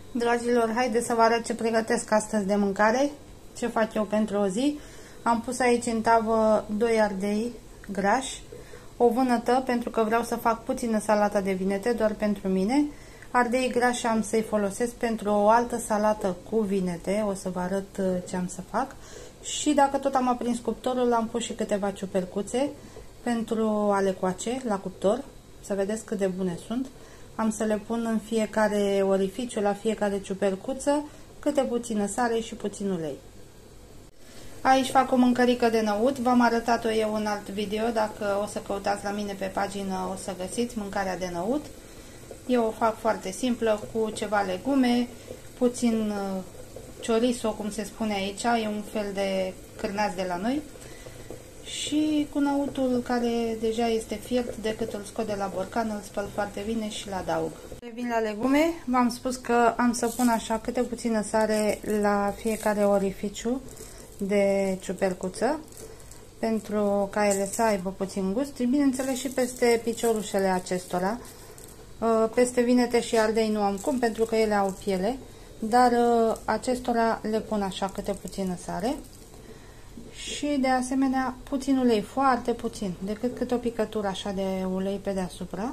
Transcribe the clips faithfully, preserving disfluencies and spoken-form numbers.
Dragilor, haideți să vă arăt ce pregătesc astăzi de mâncare, ce fac eu pentru o zi. Am pus aici în tavă doi ardei grași, o vânătă pentru că vreau să fac puțină salată de vinete, doar pentru mine. Ardei grași am să-i folosesc pentru o altă salată cu vinete, o să vă arăt ce am să fac. Și dacă tot am aprins cuptorul, am pus și câteva ciupercuțe pentru a le coace la cuptor, să vedeți cât de bune sunt. Am să le pun în fiecare orificiu, la fiecare ciupercuță, câte puțină sare și puțin ulei. Aici fac o mâncărică de năut, v-am arătat-o eu în alt video, dacă o să căutați la mine pe pagină o să găsiți mâncarea de năut. Eu o fac foarte simplă, cu ceva legume, puțin chorizo, cum se spune aici, e un fel de cârnați de la noi. Și cu năutul care deja este fiert, decât îl scot de la borcan, îl spăl foarte bine și îl adaug. Revin la legume, v-am spus că am să pun așa câte puțină sare la fiecare orificiu de ciupercuță, pentru ca ele să aibă puțin gust, și bineînțeles și peste piciorușele acestora. Peste vinete și ardei nu am cum, pentru că ele au piele, dar acestora le pun așa câte puțină sare. Și de asemenea puțin ulei, foarte puțin, decât cât o picătură așa de ulei pe deasupra.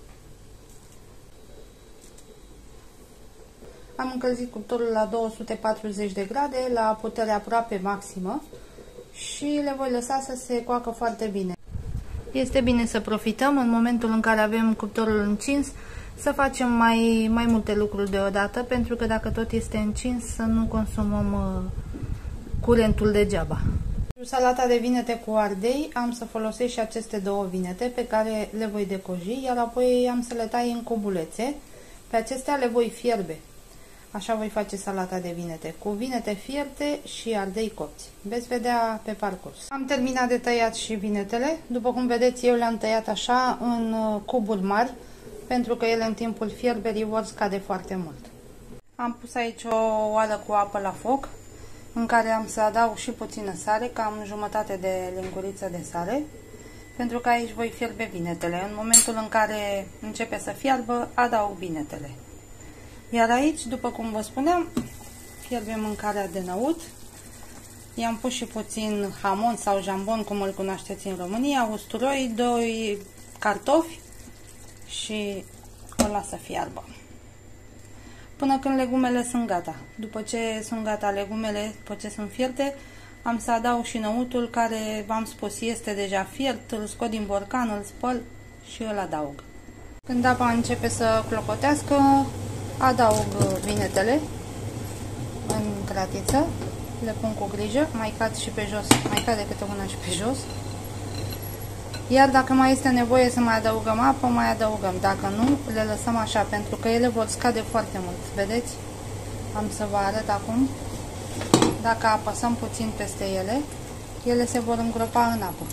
Am încălzit cuptorul la două sute patruzeci de grade, la putere aproape maximă, și le voi lăsa să se coacă foarte bine. Este bine să profităm în momentul în care avem cuptorul încins, să facem mai, mai multe lucruri deodată, pentru că dacă tot este încins, să nu consumăm uh, curentul degeaba. Pentru salata de vinete cu ardei am să folosesc și aceste două vinete pe care le voi decoji, iar apoi am să le tai în cobulețe. Pe acestea le voi fierbe. Așa voi face salata de vinete, cu vinete fierte și ardei copți. Veți vedea pe parcurs. Am terminat de tăiat și vinetele. După cum vedeți, eu le-am tăiat așa în cuburi mari, pentru că ele în timpul fierberii vor scade foarte mult. Am pus aici o oală cu apă la foc, în care am să adaug și puțină sare, cam jumătate de linguriță de sare, pentru că aici voi fierbe vinetele. În momentul în care începe să fiarbă, adaug vinetele. Iar aici, după cum vă spuneam, fierbe mâncarea de năut. I-am pus și puțin hamon sau jambon, cum îl cunoașteți în România, usturoi, doi cartofi și o las să fiarbă până când legumele sunt gata. După ce sunt gata legumele, după ce sunt fierte, am să adaug și năutul, care, v-am spus, este deja fiert, îl scot din borcan, îl spăl și îl adaug. Când apa începe să clopotească, adaug vinetele în cratiță, le pun cu grijă, mai cad și pe jos, mai cade câte una și pe jos. Iar dacă mai este nevoie să mai adăugăm apă, mai adăugăm. Dacă nu, le lăsăm așa, pentru că ele vor scade foarte mult. Vedeți? Am să vă arăt acum. Dacă apăsăm puțin peste ele, ele se vor îngropa în apă.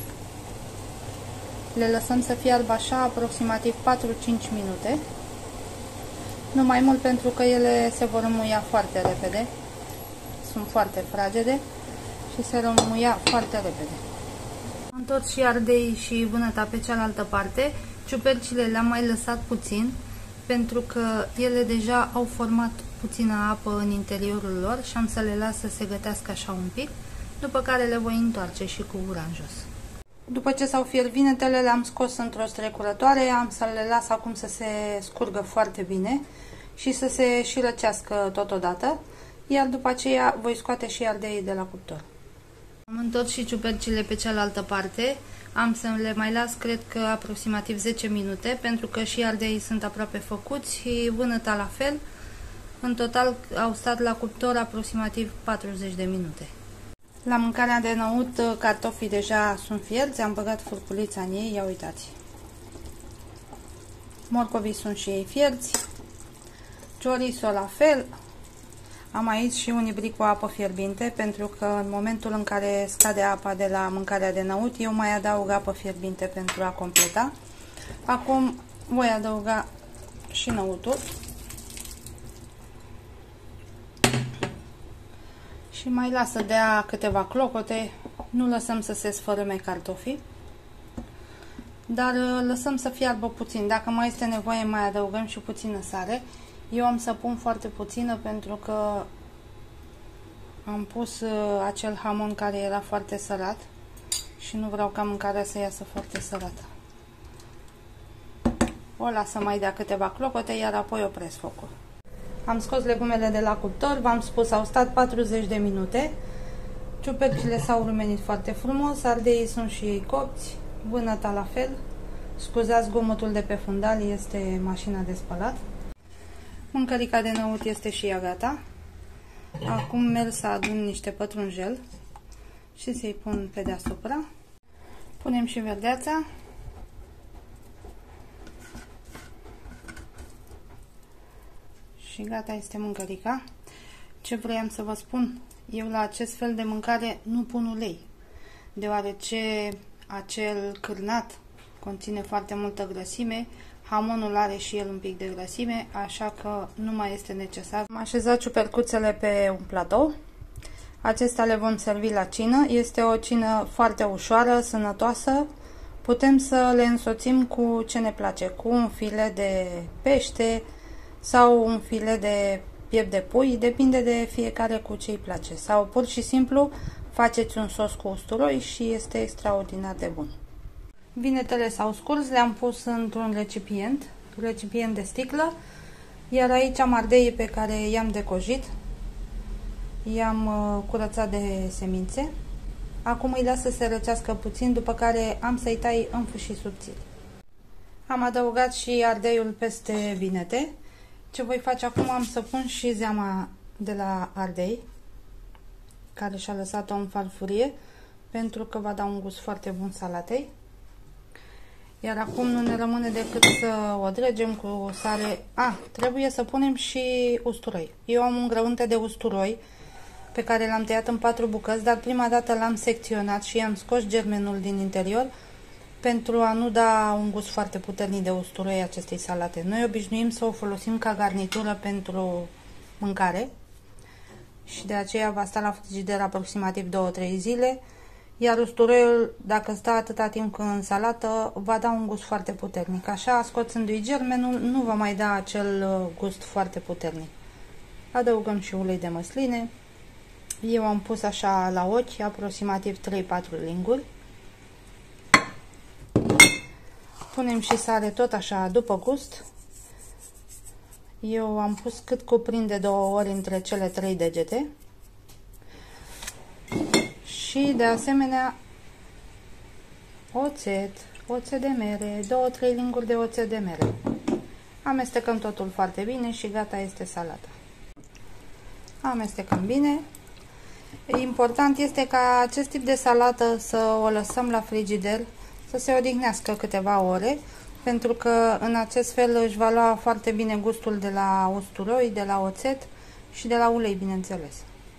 Le lăsăm să fiarbă așa aproximativ patru-cinci minute. Nu mai mult, pentru că ele se vor înmuia foarte repede. Sunt foarte fragede și se vor înmuia foarte repede. Am întors și ardei și vânăta pe cealaltă parte. Ciupercile le-am mai lăsat puțin, pentru că ele deja au format puțină apă în interiorul lor și am să le las să se gătească așa un pic, după care le voi întoarce și cu gura în jos. După ce s-au fiert vinetele, le-am scos într-o strecurătoare, am să le las acum să se scurgă foarte bine și să se și răcească totodată, iar după aceea voi scoate și ardeii de la cuptor. Am întors și ciupercile pe cealaltă parte, am să le mai las, cred că aproximativ zece minute, pentru că și ardeii sunt aproape făcuți și vânăta la fel. În total au stat la cuptor aproximativ patruzeci de minute. La mâncarea de năut, cartofii deja sunt fierți, am băgat furculița în ei, ia uitați. Morcovii sunt și ei fierți, chorizo la fel. Am aici și un ibric cu apă fierbinte, pentru că în momentul în care scade apa de la mâncarea de năut, eu mai adaug apă fierbinte pentru a completa. Acum voi adăuga și năutul. Și mai las să dea câteva clocote, nu lăsăm să se sfărâme cartofii, dar lăsăm să fiarbă puțin. Dacă mai este nevoie, mai adăugăm și puțină sare. Eu am să pun foarte puțină pentru că am pus acel hamon care era foarte sărat și nu vreau ca mâncarea să iasă foarte sărată. O las să mai dea câteva clopote, iar apoi opresc focul. Am scos legumele de la cuptor, v-am spus, au stat patruzeci de minute. Ciupercile s-au rumenit foarte frumos, ardeii sunt și ei copți, vânăta la fel. Scuzați zgomotul de pe fundal, este mașina de spălat. Mâncărica de năut este și ea gata. Acum merg să adun niște pătrunjel și să-i pun pe deasupra. Punem și verdeața. Și gata este mâncărica. Ce vroiam să vă spun? Eu la acest fel de mâncare nu pun ulei, deoarece acel cârnat conține foarte multă grăsime, hamonul are și el un pic de grăsime, așa că nu mai este necesar. Am așezat ciupercuțele pe un platou. Acestea le vom servi la cină. Este o cină foarte ușoară, sănătoasă. Putem să le însoțim cu ce ne place, cu un filet de pește sau un filet de piept de pui, depinde de fiecare cu ce îi place. Sau pur și simplu faceți un sos cu usturoi și este extraordinar de bun. Vinetele s-au scurs, le-am pus într-un recipient, recipient de sticlă, iar aici am ardeii pe care i-am decojit, i-am curățat de semințe. Acum îi las să se răcească puțin, după care am să-i tai în fâșii subțiri. Am adăugat și ardeiul peste vinete. Ce voi face acum, am să pun și zeama de la ardei, care și-a lăsat-o în farfurie, pentru că va da un gust foarte bun salatei. Iar acum nu ne rămâne decât să o dregem cu sare. A, trebuie să punem și usturoi. Eu am un grăunte de usturoi pe care l-am tăiat în patru bucăți, dar prima dată l-am secționat și am scos germenul din interior pentru a nu da un gust foarte puternic de usturoi acestei salate. Noi obișnuim să o folosim ca garnitură pentru mâncare și de aceea va sta la frigider aproximativ două-trei zile, iar usturoiul, dacă stă atâta timp în salată, va da un gust foarte puternic. Așa, scoțându-i germenul, nu va mai da acel gust foarte puternic. Adăugăm și ulei de măsline. Eu am pus așa la ochi aproximativ trei-patru linguri. Punem și sare tot așa după gust. Eu am pus cât cuprinde două ori între cele trei degete. Și de asemenea oțet, oțet de mere, două-trei linguri de oțet de mere. Amestecăm totul foarte bine și gata este salata. Amestecăm bine. Important este ca acest tip de salată să o lăsăm la frigider să se odihnească câteva ore, pentru că în acest fel își va lua foarte bine gustul de la usturoi, de la oțet și de la ulei, bineînțeles.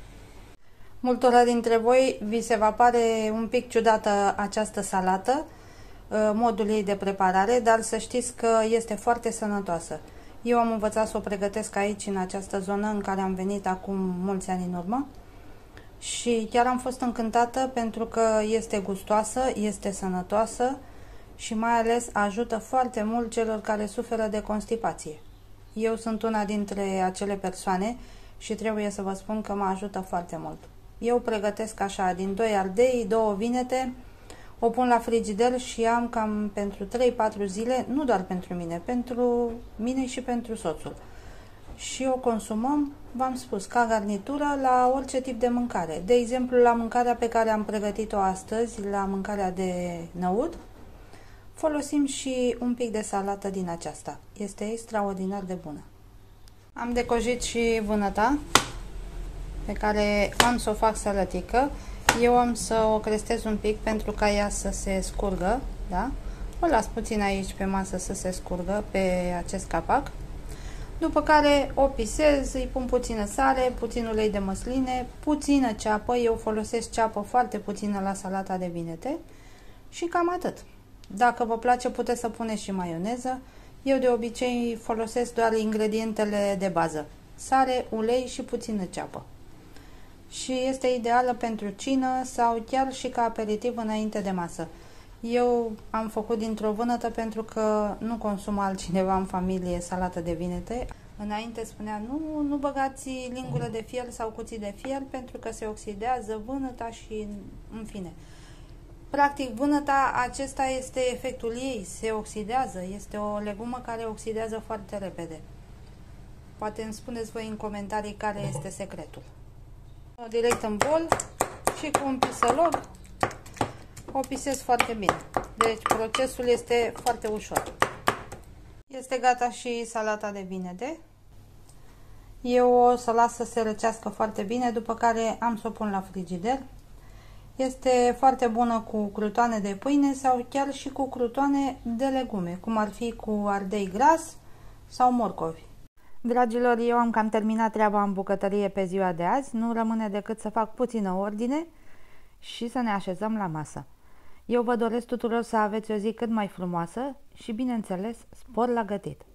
Multora dintre voi vi se va pare un pic ciudată această salată, modul ei de preparare, dar să știți că este foarte sănătoasă. Eu am învățat să o pregătesc aici, în această zonă în care am venit acum mulți ani în urmă. Și chiar am fost încântată pentru că este gustoasă, este sănătoasă și mai ales ajută foarte mult celor care suferă de constipație. Eu sunt una dintre acele persoane și trebuie să vă spun că mă ajută foarte mult. Eu pregătesc așa, din doi ardei, două vinete, o pun la frigider și am cam pentru trei-patru zile, nu doar pentru mine, pentru mine și pentru soțul. Și o consumăm, v-am spus, ca garnitură la orice tip de mâncare. De exemplu, la mâncarea pe care am pregătit-o astăzi, la mâncarea de năut, folosim și un pic de salată din aceasta. Este extraordinar de bună. Am decojit și vânăta, pe care am să o fac sălătică. Eu am să o crestez un pic pentru ca ea să se scurgă, da? O las puțin aici pe masă să se scurgă pe acest capac. După care o pisez, îi pun puțină sare, puțin ulei de măsline, puțină ceapă, eu folosesc ceapă foarte puțină la salata de vinete și cam atât. Dacă vă place puteți să puneți și maioneză, eu de obicei folosesc doar ingredientele de bază, sare, ulei și puțină ceapă. Și este ideală pentru cină sau chiar și ca aperitiv înainte de masă. Eu am făcut dintr-o vânătă pentru că nu consumă altcineva în familie salată de vinete. Înainte spunea, nu, nu băgați lingură de fier sau cuții de fier pentru că se oxidează vânăta și în fine. Practic, vânăta, acesta este efectul ei, se oxidează, este o legumă care oxidează foarte repede. Poate îmi spuneți voi în comentarii care este secretul. Direct în bol și cu un pisălog o pisez foarte bine. Deci procesul este foarte ușor. Este gata și salata de vinete. Eu o să las să se răcească foarte bine, după care am să o pun la frigider. Este foarte bună cu crutoane de pâine sau chiar și cu crutoane de legume, cum ar fi cu ardei gras sau morcovi. Dragilor, eu am cam terminat treaba în bucătărie pe ziua de azi. Nu rămâne decât să fac puțină ordine și să ne așezăm la masă. Eu vă doresc tuturor să aveți o zi cât mai frumoasă și, bineînțeles, spor la gătit!